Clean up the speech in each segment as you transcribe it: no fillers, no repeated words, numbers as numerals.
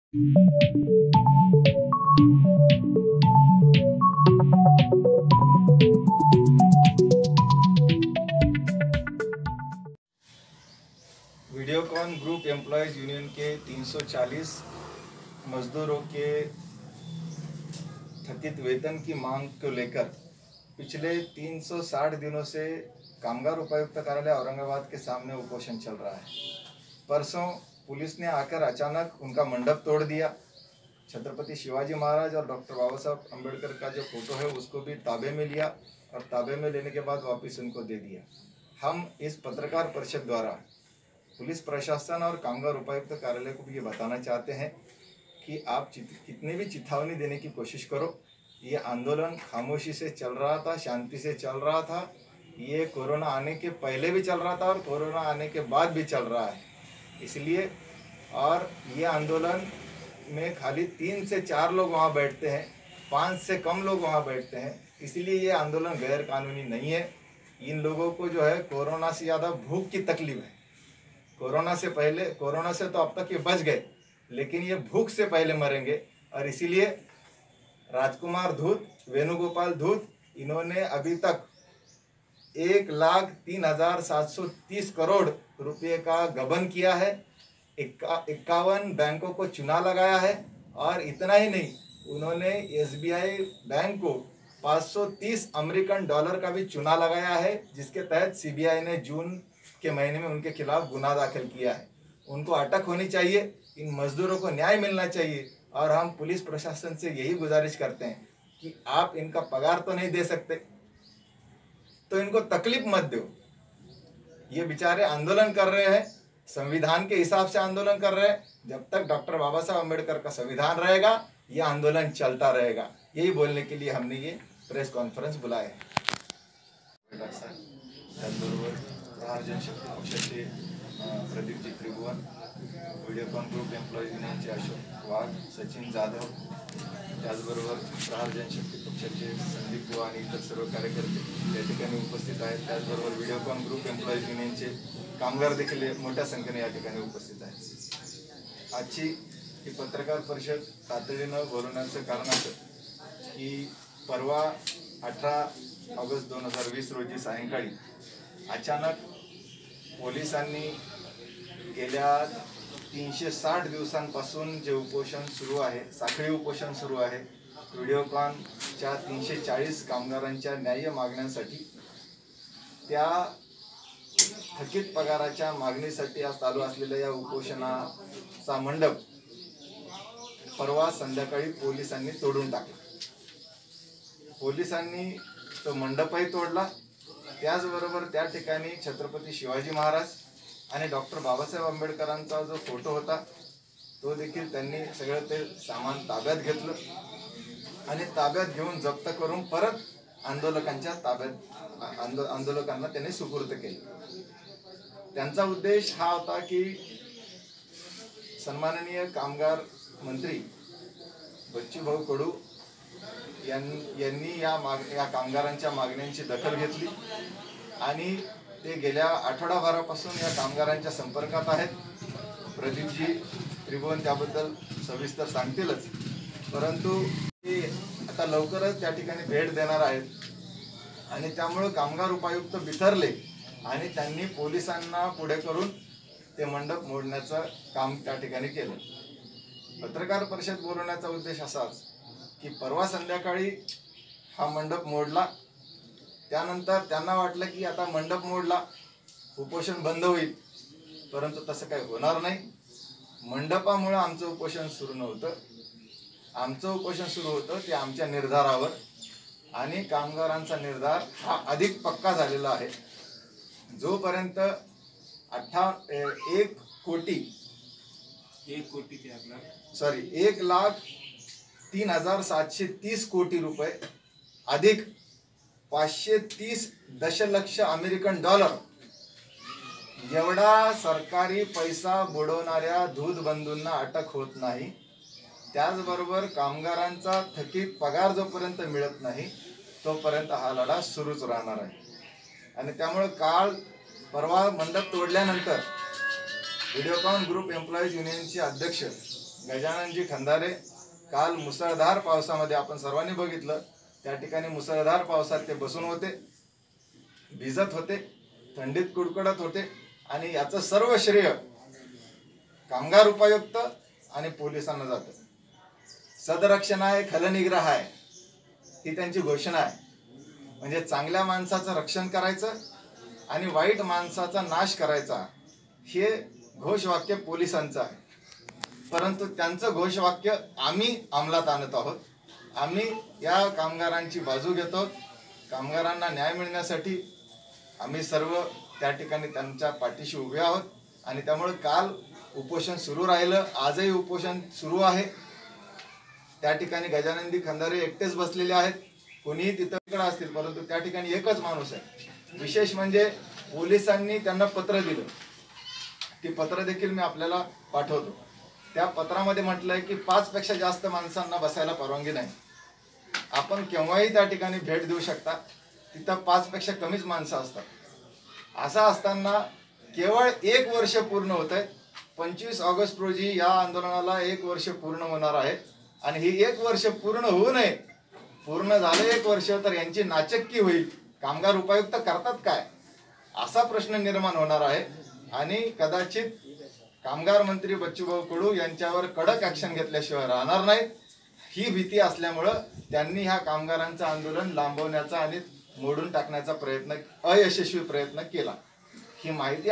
Videocon group employees union के 340 मजदूरों के थकित वेतन की मांग को लेकर पिछले 360 दिनों से कामगार उपायुक्त कार्यालय औरंगाबाद के सामने उपोषण चल रहा है। परसों पुलिस ने आकर अचानक उनका मंडप तोड़ दिया। छत्रपति शिवाजी महाराज और डॉक्टर बाबा साहब अम्बेडकर का जो फोटो है उसको भी ताबे में लिया और ताबे में लेने के बाद वापस उनको दे दिया। हम इस पत्रकार परिषद द्वारा पुलिस प्रशासन और कामगार उपायुक्त कार्यालय को भी ये बताना चाहते हैं कि आप कितनी भी चेतावनी देने की कोशिश करो, ये आंदोलन खामोशी से चल रहा था, शांति से चल रहा था। ये कोरोना आने के पहले भी चल रहा था और कोरोना आने के बाद भी चल रहा है। इसलिए और ये आंदोलन में खाली 3 से 4 लोग वहाँ बैठते हैं, 5 से कम लोग वहाँ बैठते हैं। इसलिए ये आंदोलन गैर कानूनी नहीं है। इन लोगों को जो है कोरोना से ज़्यादा भूख की तकलीफ है। कोरोना से तो अब तक ये बच गए, लेकिन ये भूख से पहले मरेंगे। और इसीलिए राजकुमार धूत, वेणुगोपाल धूत, इन्होंने अभी तक 1,03,730 करोड़ रुपये का गबन किया है। 51 बैंकों को चुना लगाया है और इतना ही नहीं, उन्होंने SBI बैंक को 530 अमेरिकन डॉलर का भी चुना लगाया है, जिसके तहत CBI ने जून के महीने में उनके खिलाफ गुनाह दाखिल किया है। उनको अटक होनी चाहिए, इन मजदूरों को न्याय मिलना चाहिए। और हम पुलिस प्रशासन से यही गुजारिश करते हैं कि आप इनका पगार तो नहीं दे सकते, तो इनको तकलीफ मत दो। ये बेचारे आंदोलन कर रहे हैं, संविधान के हिसाब से आंदोलन कर रहे हैं। जब तक डॉक्टर बाबा साहब अम्बेडकर का संविधान रहेगा, ये आंदोलन चलता रहेगा। यही बोलने के लिए हमने ये प्रेस कॉन्फ्रेंस बुलाया है। त्याचबरोबर प्रहार जनशक्ती पक्षाचे Pradeepji Tribhuvan, Videocon group employees युनियनचे अशोक वाघ, सचिन जाधव, त्याचबरोबर प्रहार जनशक्ती पक्षाचे संदीप बुवा आणि इतर सर्व कार्यकर्ते या ठिकाणी उपस्थित आहेत। त्याचबरोबर वीडियोकॉन ग्रुप एम्प्लॉयज युनियनचे कामगार देखील मोठ्या संख्येने या ठिकाणी उपस्थित आहेत। आजची ही पत्रकार परिषद तातडीनं बोलवण्याचं कारण असं की परवा 18 ऑगस्ट 2020 रोजी सायंकाळी अचानक पोलिसांनी गेल्या 360 दिवसांपासून जे उपोषण सुरू आहे, साखळी उपोषण सुरू आहे, व्हिडिओकॉनच्या 340 कामगारांच्या न्याय्य मागण्यांसाठी, त्या थकीत पगाराच्या मागणीसाठी आज चालू असलेल्या या उपोषणाचा मंडप परवा संध्याकाळी पोलिसांनी तोडून टाकला। पोलिसांनी तो मंडपही तोडला, त्याचबरोबर त्या ठिकाणी छत्रपती शिवाजी महाराज आणि डॉक्टर बाबासाहेब आंबेडकरांचा जो फोटो होता तो देखील त्यांनी सगळं ते सामान ताब्यात घेतलं आणि ताब्यात घेऊन जप्त करून परत आंदोलकांना त्यांनी सुपूर्द केले। त्यांचा उद्देश हा होता की सन्माननीय कामगार मंत्री बच्चूभाऊ कडू यांनी या कामगारांच्या मागण्यांची दखल घेतली आणि ते गेल्या आठवडाभरापासून या कामगारांच्या संपर्कात आहेत। प्रदीपजी त्रिभुवन त्याबद्दल सविस्तर सांगतीलच, परंतु ते आता लवकरच त्या ठिकाणी भेट देणार आहेत आणि त्यामुळे कामगार उपायुक्त बिथरले आणि त्यांनी पोलिसांना पुढे करून ते मंडप मोडण्याचं काम त्या ठिकाणी केलं। पत्रकार परिषद बोलवण्याचा उद्देश असाच की परवा संध्याकाळी हा मंडप मोडला, त्यानंतर त्यांना वाटलं की आता मंडप मोडला उपोषण बंद होईल, परंतु तसं काही होणार नाही। मंडपामुळे आमचं उपोषण सुरू नव्हतं, आमचं उपोषण सुरू होतं ते आमच्या निर्धारावर, आणि कामगारांचा निर्धार हा अधिक पक्का झालेला आहे। जोपर्यंत 1,03,730 कोटी रुपये अधिक 530 दशलक्ष अमेरिकन डॉलर एवढा सरकारी पैसा बुडवणाऱ्या दूध बंधूंना अटक होत नाही। त्याचबरोबर कामगारांचा थकीत पगार जोपर्यंत मिळत नाही तोपर्यंत हा लढा सुरूच राहणार आहे। आणि त्यामुळे काल परवा मंडप तोडल्यानंतर व्हिडिओकॉन ग्रुप एम्प्लॉयज युनियनचे अध्यक्ष गजाननजी खंदारे काल मुसळधार पावसामध्ये आपण सर्वांनी बघितलं, त्या ठिकाणी मुसळधार पावसात ते बसून होते, भिजत होते, थंडीत कुडकुडत होते आणि याचं सर्व श्रेय कामगार उपायुक्त आणि पोलिसांना जातं. सदरक्षण आहे, खलनिग्रह आहे, ही त्यांची घोषणा आहे. म्हणजे चांगल्या माणसाचं रक्षण करायचं आणि वाईट माणसाचा नाश करायचा, हे घोषवाक्य पोलिसांचं आहे. परंतु त्यांचं घोषवाक्य आम्ही अंमलात आणत आहोत. आम्ही या कामगारांची बाजू घेतो. कामगारांना न्याय मिळण्यासाठी आम्ही सर्व त्या ठिकाणी त्यांच्या पाठीशी उभे आहोत. आणि त्यामुळे काल उपोषण सुरू राहिलं, आजही उपोषण सुरू आहे. त्या ठिकाणी गजाननजी खंदारे एकटेच बसलेले आहेत, कोणीही तिथं असतील, परंतु त्या ठिकाणी एकच माणूस आहे. विशेष म्हणजे पोलिसांनी त्यांना पत्र दिलं, ती पत्र देखील मी आपल्याला पाठवतो. त्या पत्रामध्ये म्हटलंय की 5 पेक्षा जास्त माणसांना बसायला परवानगी नाही. आपण केव्हाही त्या ठिकाणी भेट देऊ शकता, तिथं 5 पेक्षा कमीच माणसं असतात. असं असताना केवळ 1 वर्ष पूर्ण होत आहे. 25 ऑगस्ट रोजी या आंदोलनाला 1 वर्ष पूर्ण होणार आहे. आणि ही 1 वर्ष पूर्ण होऊ नये, पूर्ण झालं 1 वर्ष तर यांची नाचक्की होईल. कामगार उपायुक्त करतात काय, असा प्रश्न निर्माण होणार आहे. आणि कदाचित कामगार मंत्री बच्चूभाऊ कडू यांच्यावर कडक ऍक्शन घेतल्याशिवाय राहणार नाहीत. ही भीती असल्यामुळं त्यांनी ह्या कामगारांचं आंदोलन लांबवण्याचा आणि मोडून टाकण्याचा प्रयत्न, अयशस्वी प्रयत्न केला. ही माहिती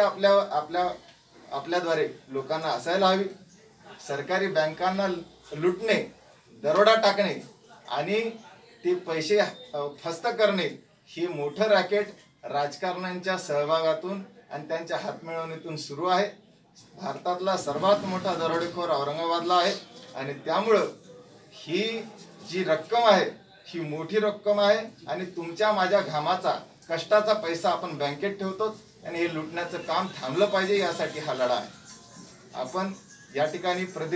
आपल्याद्वारे लोकांना असायला हवी. सरकारी बँकांना लुटणे, दरोडा टाकणे आणि ते पैसे फस्त करणे, ही मोठं रॅकेट राजकारण्यांच्या सहभागातून आणि त्यांच्या हातमिळवणीतून सुरू आहे. भारतातला सर्वात मोठा दरोडेखोर औरंगाबादला आहे. आणि त्यामुळं ही जी रक्कम आहे, ही मोठी रक्कम आहे. आणि तुमच्या माझ्या घामाचा, कष्टाचा पैसा आपण बँकेत ठेवतो आणि हे लुटण्याचं काम थांबलं पाहिजे, यासाठी हा लढा आहे. आपण या ठिकाणी